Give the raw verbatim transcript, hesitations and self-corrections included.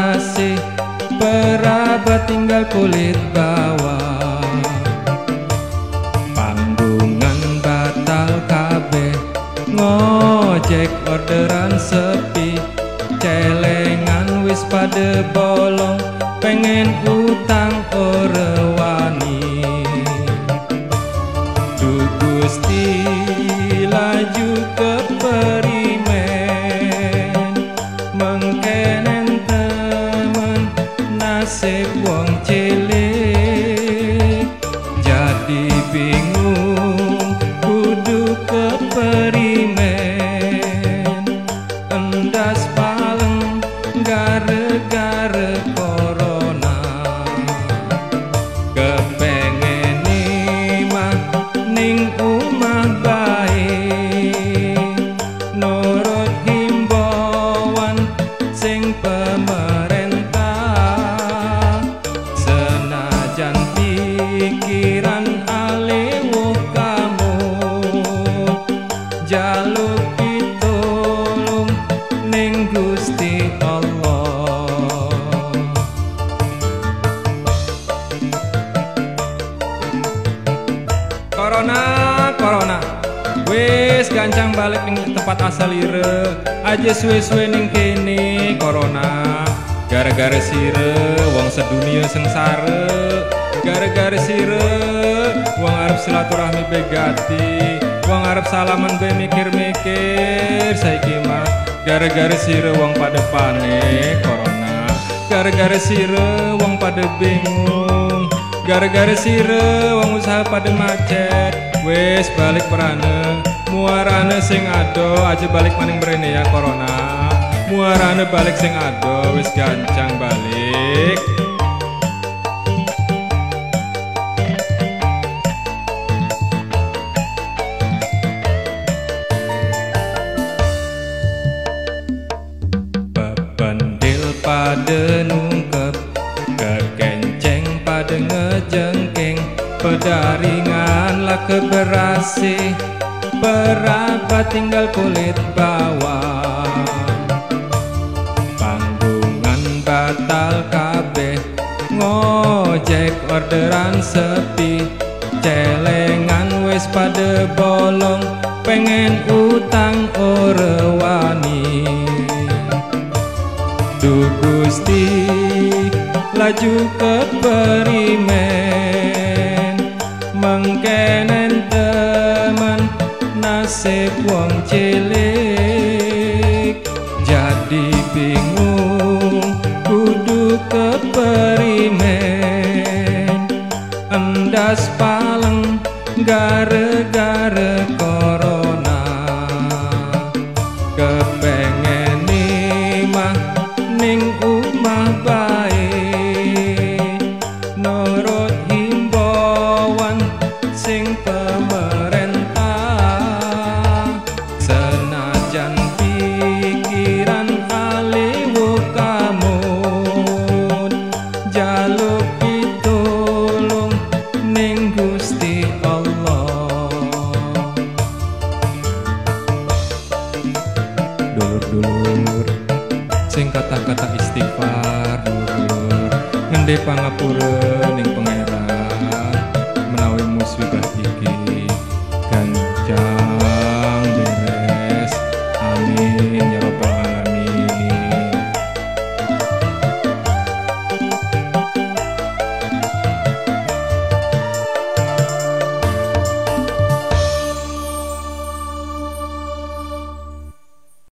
berasih, perabat tinggal kulit bawah. Panggungan batal kabeh, ngojek orderan sepi, celengan wis pade bolong, pengen utang ora wani. Du Gusti laju ke perimen, mengkenen temen nasib wong cilik, jadi bingung kudu ke perimen, endas paleng gara-gara corona. Kepengen mah ning omah bae, nurut himbauan sing pemerintah, senajan pikiran alewuh kamu, jaluk pitulung ning Gusti Allah. Corona, corona, wis gancang balik ning tempat asal ire, aja suwe-suwe ning kene. Corona, gara-gara sire wong sedunia sengsara, gara-gara sire wong arep silaturahmi begati, wong arep salaman be mikir-mikir. Saiki mah gara-gara sire wong pada panik. Corona, gara-gara sire wong pada bingung, gara-gara sire wong usaha pada macet. Wes balik perane, muarane sing ado aja balik maning mrene ya. Corona, muarane balik sing ado, wis gancang balik. Bebendil pada nungkep, kekenceng pada ngejengking, pedaringan lah keberasih, perabat tinggal kulit bawah. Panggungan batal kabeh, ngojek orderan sepi, celengan wis pada bolong, pengen utang ora wani. Du Gusti laju ke perimen, mengkenen temen nasib wong cilik, jadi bingung kudu ke perimen, endas paleng gara-gara corona. Kepengen mah ning omah bae, nurut himbauan sing pemerintah, senajan pikiran alewuh kamu, jaluk pitulung ning Gusti Allah. Dulur-dulur sing kata-kata istighfar, dulur-dulur ngende pangapura ning pengen